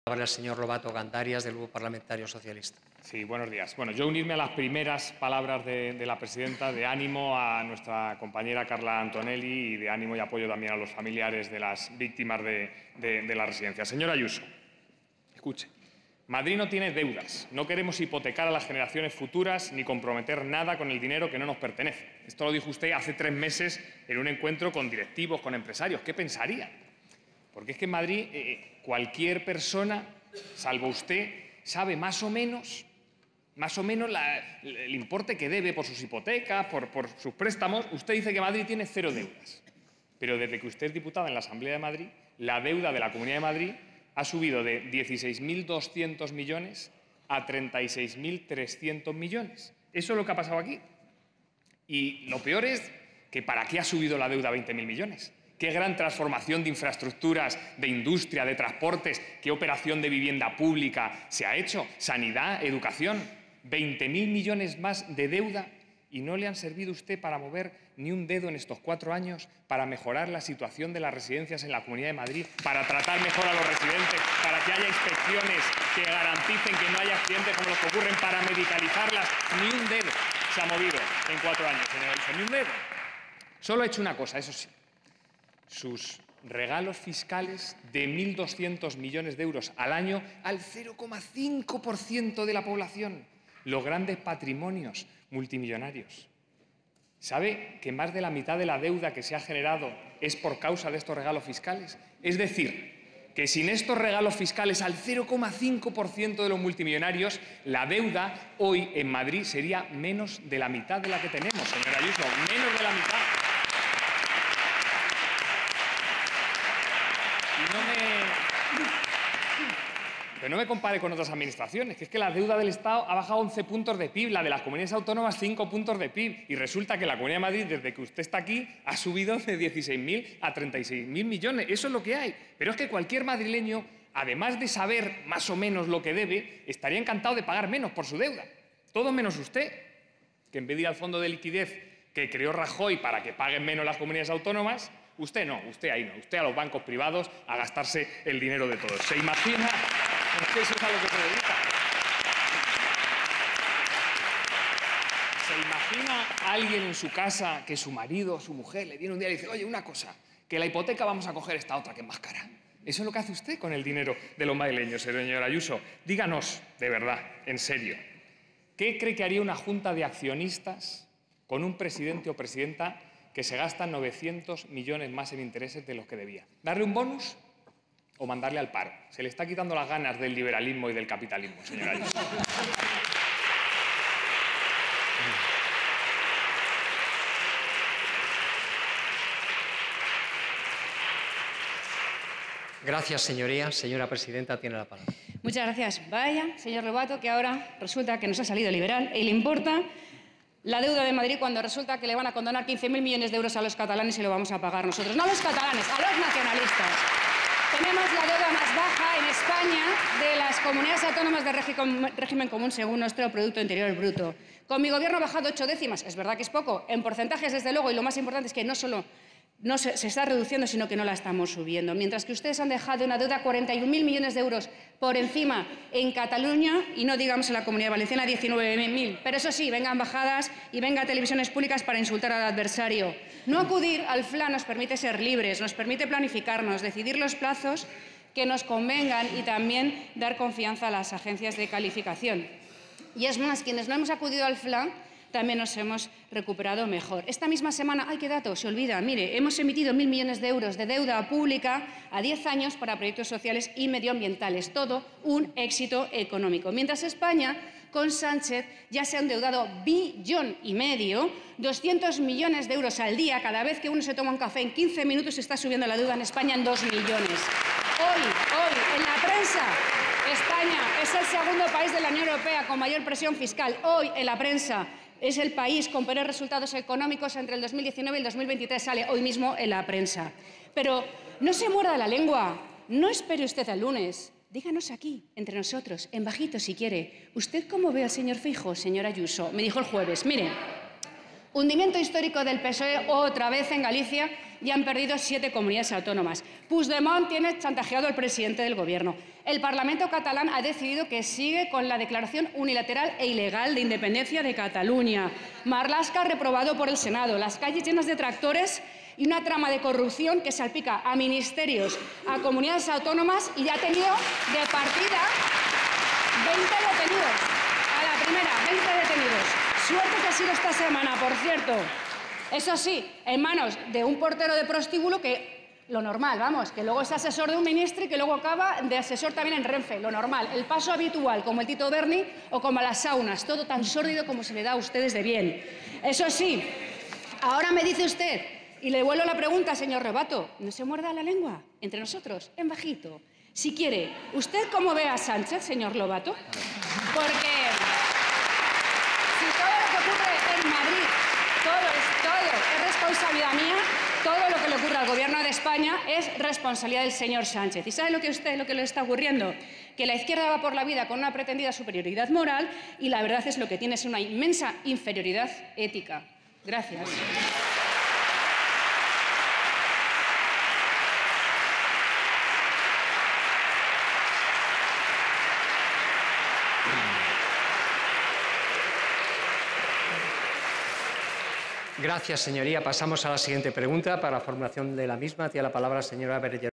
Al señor Lobato Gandarias, del Grupo Parlamentario Socialista. Sí, buenos días. Bueno, yo unirme a las primeras palabras de la presidenta de ánimo a nuestra compañera Carla Antonelli y de ánimo y apoyo también a los familiares de las víctimas de la residencia. Señora Ayuso, escuche. Madrid no tiene deudas. No queremos hipotecar a las generaciones futuras ni comprometer nada con el dinero que no nos pertenece. Esto lo dijo usted hace 3 meses en un encuentro con directivos, con empresarios. ¿Qué pensaría? Porque es que en Madrid cualquier persona, salvo usted, sabe más o menos el importe que debe por sus hipotecas, por sus préstamos. Usted dice que Madrid tiene 0 deudas. Pero desde que usted es diputada en la Asamblea de Madrid, la deuda de la Comunidad de Madrid ha subido de 16.200 millones a 36.300 millones. Eso es lo que ha pasado aquí. Y lo peor es que ¿para qué ha subido la deuda a 20.000 millones? ¿Qué gran transformación de infraestructuras, de industria, de transportes, qué operación de vivienda pública se ha hecho? Sanidad, educación, 20.000 millones más de deuda y no le han servido a usted para mover ni un dedo en estos 4 años para mejorar la situación de las residencias en la Comunidad de Madrid, para tratar mejor a los residentes, para que haya inspecciones que garanticen que no haya accidentes como los que ocurren, para medicalizarlas. Ni un dedo se ha movido en 4 años, señora Ayuso, ni un dedo. Solo ha hecho una cosa, eso sí. Sus regalos fiscales de 1.200 millones de euros al año al 0,5% de la población, los grandes patrimonios multimillonarios. ¿Sabe que más de la mitad de la deuda que se ha generado es por causa de estos regalos fiscales? Es decir, que sin estos regalos fiscales al 0,5% de los multimillonarios, la deuda hoy en Madrid sería menos de la mitad de la que tenemos, señora Ayuso, menos de la mitad. Pero no me compare con otras administraciones, que es que la deuda del Estado ha bajado 11 puntos de PIB, la de las comunidades autónomas 5 puntos de PIB, y resulta que la Comunidad de Madrid, desde que usted está aquí, ha subido de 16.000 a 36.000 millones. Eso es lo que hay. Pero es que cualquier madrileño, además de saber más o menos lo que debe, estaría encantado de pagar menos por su deuda. Todo menos usted, que en vez de ir al fondo de liquidez que creó Rajoy para que paguen menos las comunidades autónomas, usted no, usted ahí no, usted a los bancos privados a gastarse el dinero de todos. ¿Se imagina? Eso es a lo que se dedica. ¿Se imagina a alguien en su casa que su marido o su mujer le viene un día y le dice: oye, una cosa, que la hipoteca vamos a coger esta otra que es más cara? Eso es lo que hace usted con el dinero de los madrileños, señora Ayuso. Díganos, de verdad, en serio, ¿qué cree que haría una junta de accionistas con un presidente o presidenta que se gasta 900 millones más en intereses de los que debía? ¿Darle un bonus o mandarle al paro? Se le está quitando las ganas del liberalismo y del capitalismo, señora Ayuso. Gracias, señoría. Señora presidenta, tiene la palabra. Muchas gracias. Vaya, señor Lobato, que ahora resulta que nos ha salido liberal y le importa la deuda de Madrid cuando resulta que le van a condonar 15.000 millones de euros a los catalanes y lo vamos a pagar nosotros. No a los catalanes, a los nacionalistas. Tenemos la deuda más baja en España de las comunidades autónomas de régimen común según nuestro Producto Interior Bruto. Con mi gobierno ha bajado 8 décimas. Es verdad que es poco, en porcentajes desde luego, y lo más importante es que no solo no se está reduciendo, sino que no la estamos subiendo. Mientras que ustedes han dejado una deuda 41.000 millones de euros por encima en Cataluña y no digamos en la Comunidad Valenciana 19.000. Pero eso sí, vengan bajadas y vengan televisiones públicas para insultar al adversario. No acudir al FLA nos permite ser libres, nos permite planificarnos, decidir los plazos que nos convengan y también dar confianza a las agencias de calificación. Y es más, quienes no hemos acudido al FLA también nos hemos recuperado mejor. Esta misma semana, ¡ay, qué dato! Se olvida. Mire, hemos emitido 1.000 millones de euros de deuda pública a 10 años para proyectos sociales y medioambientales. Todo un éxito económico. Mientras España, con Sánchez, ya se ha endeudado 1,5 billones, 200 millones de euros al día. Cada vez que uno se toma un café en 15 minutos se está subiendo la deuda en España en 2 millones. Hoy, en la prensa, España es el segundo país de la Unión Europea con mayor presión fiscal. Hoy, en la prensa, es el país con peores resultados económicos entre el 2019 y el 2023. Sale hoy mismo en la prensa. Pero no se muerda la lengua. No espere usted al lunes. Díganos aquí, entre nosotros, en bajito si quiere. ¿Usted cómo ve al señor Feijóo, señora Ayuso? Me dijo el jueves. Mire, hundimiento histórico del PSOE otra vez en Galicia y han perdido 7 comunidades autónomas. Puigdemont tiene chantajeado al presidente del Gobierno. El Parlamento catalán ha decidido que sigue con la declaración unilateral e ilegal de independencia de Cataluña. Marlaska reprobado por el Senado. Las calles llenas de tractores y una trama de corrupción que salpica a ministerios, a comunidades autónomas y ha tenido de partida 20 detenidos. A la primera, 20 detenidos. Suerte que ha sido esta semana, por cierto. Eso sí, en manos de un portero de prostíbulo que, lo normal, vamos, que luego es asesor de un ministro y que luego acaba de asesor también en Renfe, lo normal, el paso habitual, como el Tito Berni o como las saunas, todo tan sórdido como se le da a ustedes de bien. Eso sí, ahora me dice usted, y le vuelvo la pregunta, señor Rebato, ¿no se muerda la lengua? Entre nosotros, en bajito. Si quiere, ¿usted cómo ve a Sánchez, señor Lobato? Porque si todo lo que ocurre en Madrid, todo es responsabilidad mía, todo lo que le ocurre al Gobierno de España es responsabilidad del señor Sánchez. ¿Y sabe lo que le está ocurriendo? Que la izquierda va por la vida con una pretendida superioridad moral y la verdad es lo que tiene es una inmensa inferioridad ética. Gracias. Gracias, señoría. Pasamos a la siguiente pregunta. Para la formulación de la misma, tiene la palabra la señora Berger.